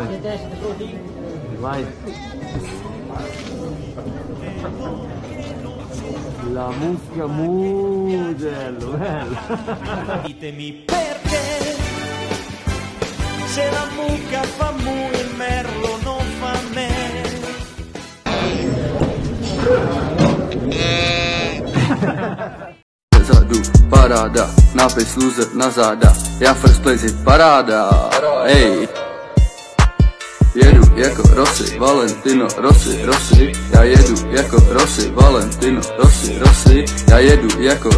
Vai. La mucca bello, bello. Ditemi perché, se la mucca fa mu, il merlo non fa me. Zadu, parada, napis sluze, nazada, ja first place it parada, ej. Jedu jako Rossi, Valentino, Rossi, Rossi, ja jedu jako Rossi, Valentino, Rossi, Rossi, ja jedu jako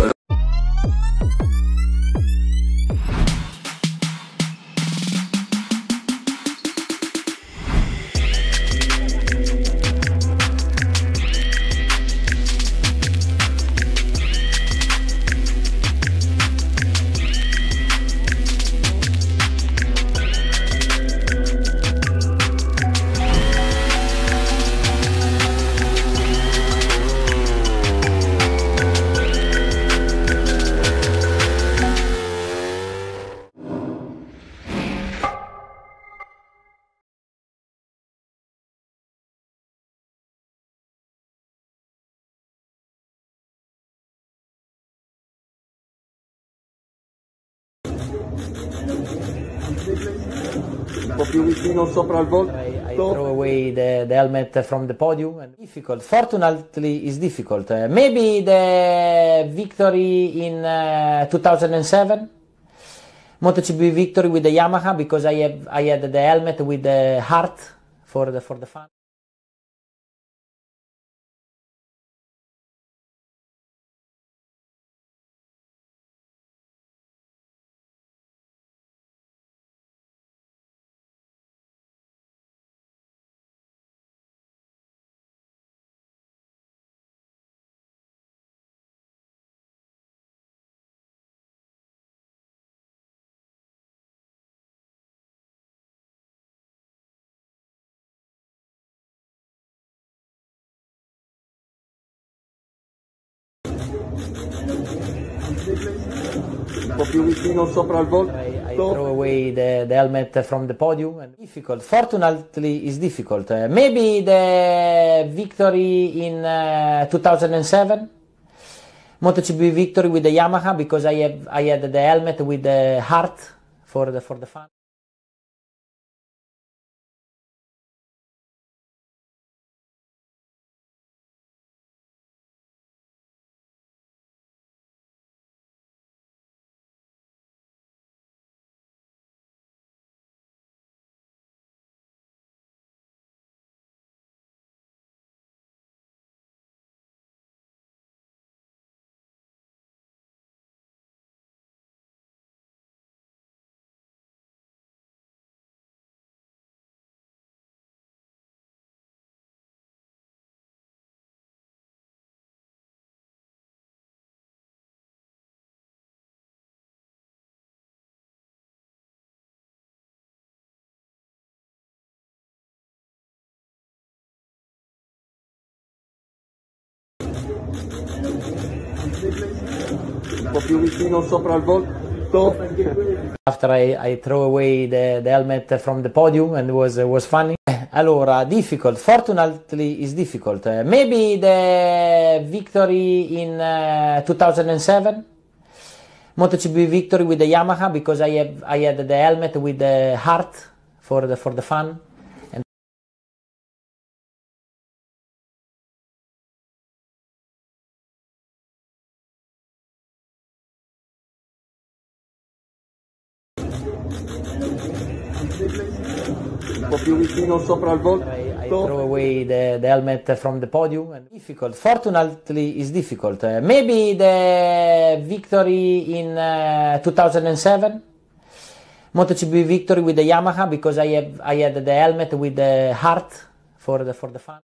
un po' più vicino sopra il volto. I throw away the helmet from the podium. And difficult. Fortunately, it's difficult. Maybe the victory in 2007, MotoGP victory with the Yamaha, because I had the helmet with the heart for the fun. Un po' più vicino sopra il volto. I throw away the helmet from the podium. And difficult. Fortunately, it's difficult. Maybe the victory in 2007, MotoGP victory with the Yamaha, because I had the helmet with the heart for the fun. Un po' più vicino sopra il volto. After I throw away the helmet from the podium, and was funny. Allora, difficult. Fortunately, it's difficult. Maybe the victory in 2007, MotoGP victory with the Yamaha, because I had the helmet with the heart for the fun. Un po' più vicino sopra il volto. I throw away the helmet from the podium. And difficult. Fortunately, it's difficult. Maybe the victory in 2007, MotoGP victory with the Yamaha, because I had the helmet with the heart for the fun.